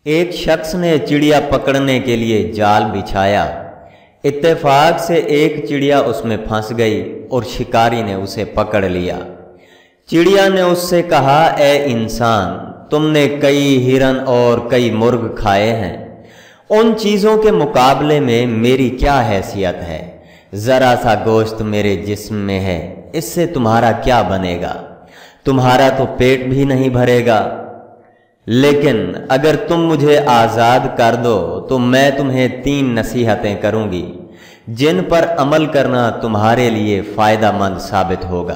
ایک شخص نے چڑیا پکڑنے کے لیے جال بچھایا۔ اتفاق سے ایک چڑیا اس میں پھنس گئی اور شکاری نے اسے پکڑ لیا۔ چڑیا نے اس سے کہا، اے انسان، تم نے کئی ہرن اور کئی مرغ کھائے ہیں، ان چیزوں کے مقابلے میں میری کیا حیثیت ہے؟ ذرا سا گوشت میرے جسم میں ہے، اس سے تمہارا کیا بنے گا؟ تمہارا تو پیٹ بھی نہیں بھرے گا۔ لیکن اگر تم مجھے آزاد کر دو تو میں تمہیں 3 نصیحتیں کروں گی جن پر عمل کرنا تمہارے لیے فائدہ مند ثابت ہوگا۔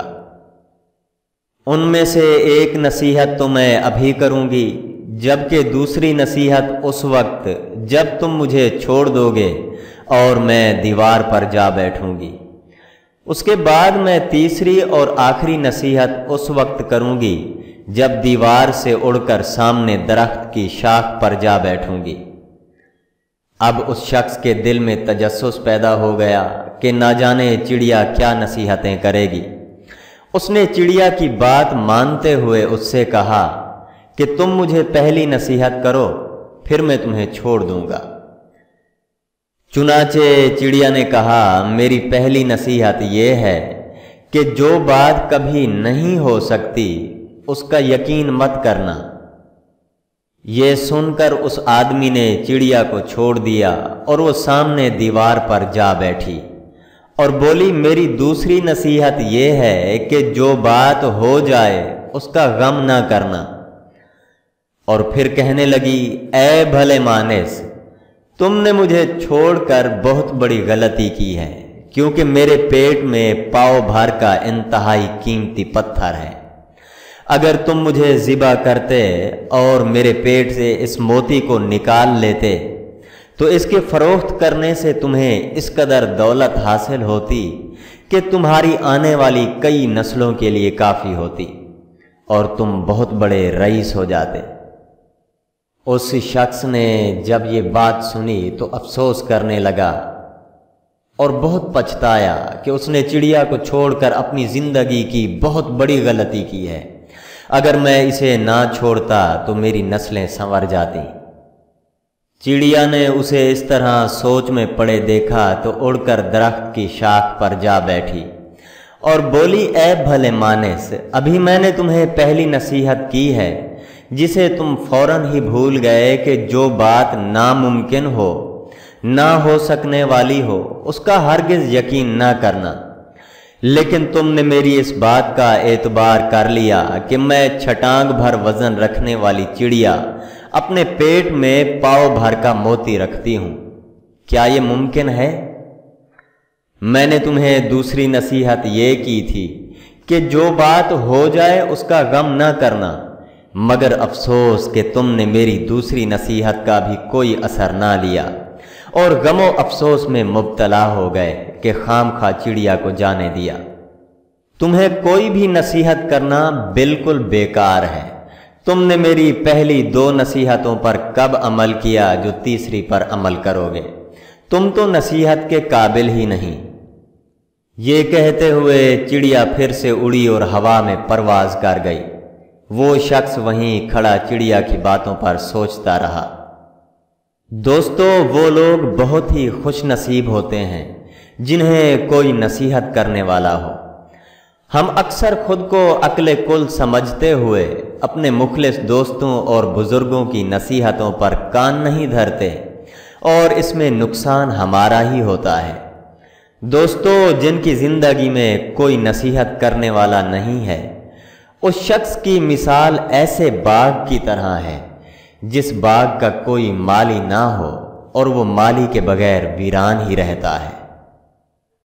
ان میں سے ایک نصیحت تو میں ابھی کروں گی، جبکہ دوسری نصیحت اس وقت جب تم مجھے چھوڑ دو گے اور میں دیوار پر جا بیٹھوں گی۔ اس کے بعد میں تیسری اور آخری نصیحت اس وقت کروں گی جب دیوار سے اڑ کر سامنے درخت کی شاخ پر جا بیٹھوں گی۔ اب اس شخص کے دل میں تجسس پیدا ہو گیا کہ نہ جانے چڑیا کیا نصیحتیں کرے گی۔ اس نے چڑیا کی بات مانتے ہوئے اس سے کہا کہ تم مجھے پہلی نصیحت کرو، پھر میں تمہیں چھوڑ دوں گا۔ چنانچہ چڑیا نے کہا، میری پہلی نصیحت یہ ہے کہ جو بات کبھی نہیں ہو سکتی اس کا یقین مت کرنا۔ یہ سن کر اس آدمی نے چڑیا کو چھوڑ دیا اور وہ سامنے دیوار پر جا بیٹھی اور بولی، میری دوسری نصیحت یہ ہے کہ جو بات ہو جائے اس کا غم نہ کرنا۔ اور پھر کہنے لگی، اے بھلے مانس، تم نے مجھے چھوڑ کر بہت بڑی غلطی کی ہے، کیونکہ میرے پیٹ میں پاؤ بھر کا انتہائی قیمتی پتھر ہے۔ اگر تم مجھے ذبح کرتے اور میرے پیٹ سے اس موتی کو نکال لیتے تو اس کے فروخت کرنے سے تمہیں اس قدر دولت حاصل ہوتی کہ تمہاری آنے والی کئی نسلوں کے لیے کافی ہوتی اور تم بہت بڑے رئیس ہو جاتے۔ اس شخص نے جب یہ بات سنی تو افسوس کرنے لگا اور بہت پچھتایا کہ اس نے چڑیا کو چھوڑ کر اپنی زندگی کی بہت بڑی غلطی کی ہے۔ اگر میں اسے نہ چھوڑتا تو میری نسلیں سنور جاتی۔ چڑیا نے اسے اس طرح سوچ میں پڑے دیکھا تو اڑ کر درخت کی شاخ پر جا بیٹھی اور بولی، اے بھلے مانس، ابھی میں نے تمہیں پہلی نصیحت کی ہے جسے تم فوراً ہی بھول گئے کہ جو بات ناممکن ہو، نہ ہو سکنے والی ہو، اس کا ہرگز یقین نہ کرنا۔ لیکن تم نے میری اس بات کا اعتبار کر لیا کہ میں چھٹانگ بھر وزن رکھنے والی چڑیا اپنے پیٹ میں پاؤ بھر کا موتی رکھتی ہوں۔ کیا یہ ممکن ہے؟ میں نے تمہیں دوسری نصیحت یہ کی تھی کہ جو بات ہو جائے اس کا غم نہ کرنا، مگر افسوس کہ تم نے میری دوسری نصیحت کا بھی کوئی اثر نہ لیا اور غم و افسوس میں مبتلا ہو گئے کہ خام خواہ چڑیا کو جانے دیا۔ تمہیں کوئی بھی نصیحت کرنا بالکل بیکار ہے۔ تم نے میری پہلی 2 نصیحتوں پر کب عمل کیا جو تیسری پر عمل کرو گے؟ تم تو نصیحت کے قابل ہی نہیں۔ یہ کہتے ہوئے چڑیا پھر سے اڑی اور ہوا میں پرواز کر گئی۔ وہ شخص وہیں کھڑا چڑیا کی باتوں پر سوچتا رہا۔ دوستو، وہ لوگ بہت ہی خوش نصیب ہوتے ہیں جنہیں کوئی نصیحت کرنے والا ہو۔ ہم اکثر خود کو عقل کل سمجھتے ہوئے اپنے مخلص دوستوں اور بزرگوں کی نصیحتوں پر کان نہیں دھرتے اور اس میں نقصان ہمارا ہی ہوتا ہے۔ دوستو، جن کی زندگی میں کوئی نصیحت کرنے والا نہیں ہے، اس شخص کی مثال ایسے باغ کی طرح ہے جس باغ کا کوئی مالی نہ ہو اور وہ مالی کے بغیر ویران ہی رہتا ہے۔